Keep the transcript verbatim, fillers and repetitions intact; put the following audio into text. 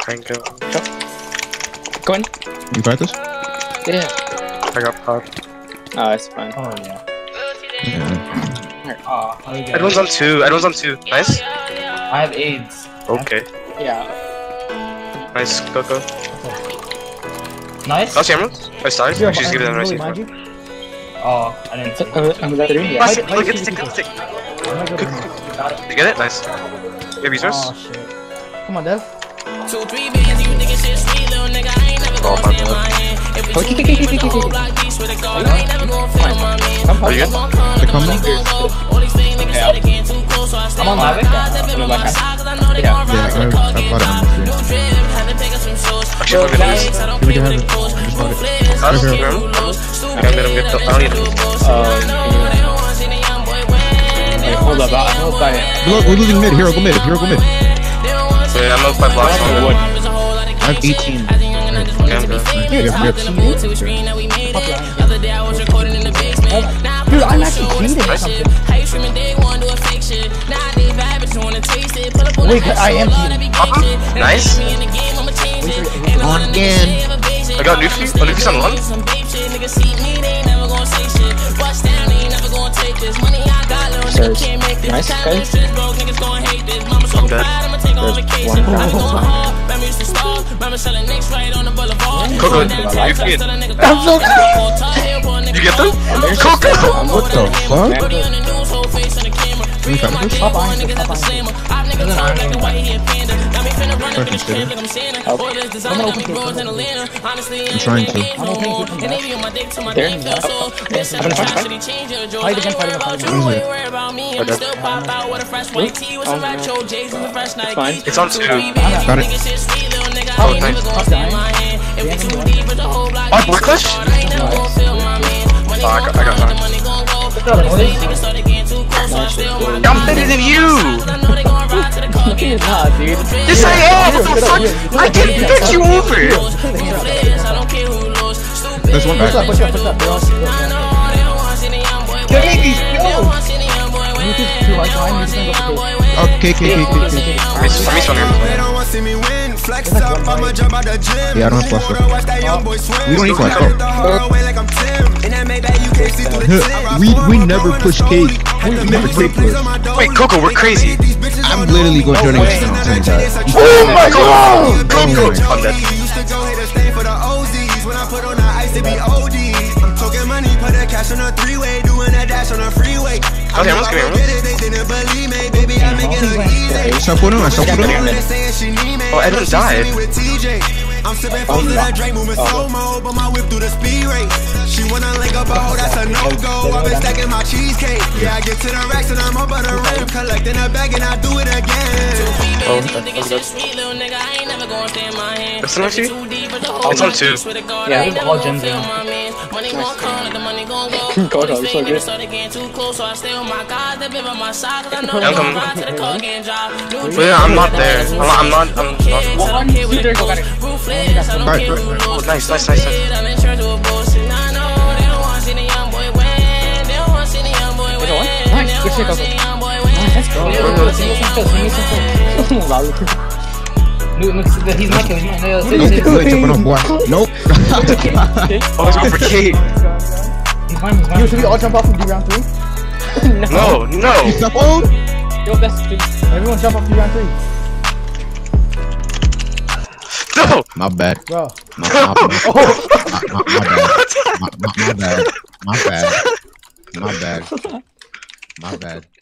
Thank you. Go in. You fight this? Yeah. I got popped. Oh, it's fine. Oh yeah. Yeah. Oh, Everyone's on two. Everyone's on two. Nice. I have AIDS. Okay. Yeah. Nice, Coco. Nice. That's Emeralds. I started. Yeah, She's I- giving them a nice really, mind info. you? Oh, I didn't see. Uh, I'm with three. Yeah. Nice. Fight- Look, fight get the stick, get the stick. I'm gonna go to- Got it. You get it? Nice. You have resource? Oh shit. Come on, Dev. Two, three bands, you niggas shit sweet, little nigga. I ain't never Oh, gonna fuck stand that. my hand. If we Oh, two kick, deep kick, with kick, the kick, whole kick. block, beast with a guard, I ain't never gonna fail my man. Are you good? Gon' come, They the come money now? gon' go. All these fake niggas say they can't too close, so I stay I'm on my live. guys. They been on my side, 'cause I know they Yeah. gon' Yeah, ride till the I- car I get bought it on dropped. the New stream. drip, had to pick up some shoes. Actually, I'm gonna lose. I don't We care can what have it it. goes. I just bought it. Ruthless, I How's don't it, care bro? who lose. Okay, I'm gonna get the- I don't need it. I know they don't want to see the young boy win. They don't Hold want up, to see I the young hold boy by win. it. Look, we're losing mid. Hero, go mid. Hero, go mid. So yeah, I'm up by blocks. Oh, wood. I have eighteen. As a youngin', I just wanted to be famous. Yep, Hopped yep. in the booth to a screen, now we made it. The other day I was recording in the basement. Now Dude, I'm on the actually show with a cheating or spaceship. something. How you streaming day one, do a fake shit. Nowadays, bad bitch wanna taste it. Pull up on Wait, the I am Lord, that be gang shit. And Nice. if you in the game, I'ma change it. Ain't no On other nigga again. say ever base it. I got Nufi. Oh, Nufi's on one. Some babe shit, niggas see me, they ain't never gonna say shit. Bust down, they ain't never gonna take this. Money I got, little nigga Sirs. can't make this. Nice, Time guys. this shit is broke, niggas gon' hate this. Mama so I'm dead. proud, I'ma take on There's vacation. one. I've been going hard, remember used to stall. Remember selling nicks right on the boulevard. Coco, Going down to you the get- tell a nigga I'm so call. Call touch, he'll pull a nigga You get them? call. Coco! What the fuck? Booty on the news, whole face on the camera. Free on my Pop dick, on, boy, niggas pop at the on. same. I've niggas talk like the white hair panda. Got me finna run up in this crib like I'm Santa. Help. Boy, this designer got me bros in Atlanta. Honestly, I ain't trying in the to. game no more. And they be on my dick till my There. dick feel sore. This I'm gonna time, fight, should he change your jaws? I Fight ain't again, fight worried again, about fight you, again. ain't worried about me. I'ma still pop out with a fresh white tee with some retro J's and the fresh fine. Nikes. It's on two. Got it. Nigga shit sweet, little nigga. Oh, I ain't nice. never gonna stay in my hand. If we too deep with the whole block, Oh, Black Clash? I ain't never gonna feel my man. Money Oh, I got- I got gon' come, mine. the money gon' go. All these fake niggas started getting too close, so I stay on my I'm better than you! I know they gon' ride till the car get Nah, dude. Yes, I am! What the fuck? I can pick you over! Ruthless, I don't care who lose. Stupid. There's one Push back. up, push up, push up. They're all I know they don't wanna see the young boy win. They don't wanna see the young boy win. Mute is too hard, so They don't I'm wanna just see the gonna young go boy for win. Oh, K, K, K, K, K. I miss, I miss one here. They don't want to see me win. Flex up, I'ma jump out the gym. Yeah, I don't have flash Wanna watch that young boy swim. We don't need flash. Hit the hard way like I'm Tim. In that Maybach, you can't see through the tint. We we never push K. We never take push. Wait, Coco, we're crazy. I'm literally going to next time. Saying that. Oh my god! Coco! I'm dead. Used to go hit a stain for the O Zs. When I put on the ice, it be O D. I'm talking money, put the cash on a three-way, doing a dash on a freeway. I Okay, knew let's I get would it. get it, they didn't believe me. Baby, I make it look easy. Stop putting on. Stop putting on. Oh, Edwin died. I'm sipping full of that drink, moving slow mo, but my whip through the speed rate. She wanna link up, oh, that's a no go. I've been stacking my cheesecake. Yeah, I get to the racks and I'm up on the rim, collecting a bag and I do it again. Oh, These okay. niggas shit sweet, little nigga. I ain't never gonna stay in my hand. It's on two? Too deep with the whole It's on block, two. beast with a guard. Yeah, I ain't it's never all gonna gems feel in. my man. Money gon' come, like the money gon' go. Go, All go, these it's fake all good. niggas started getting too close, so I stay on my guys. They been by my side, 'cause I know Yeah, they I'm gon' coming. ride till the car get dropped. New Well, yeah, I'm not there. I'm not, I'm not, I'm not. kids, I don't care what it goes. Ruthless, I don't Right, care right, who right. lose. Oh, nice, nice, nice, nice. Stupid, I'm in church with bullshit. I know they don't wanna see the young boy win. They don't wanna see the young boy win. Nice, They good shit, don't wanna Coco. see the young boy win. Let's go. They don't wanna see the young boy win. Look, look, he's not killing. He's not Nope. Wait, jumping on boy. Nope. Oh, let's go for Kate. He's fine, he's fine. Yo, should we all jump off and do round three? No, no. Stop on. Yo, that's stupid. Everyone jump off and do round three. No! My bad. Bro. My, my, my, my, my, my bad. My, my, my bad. My bad. My bad. My bad.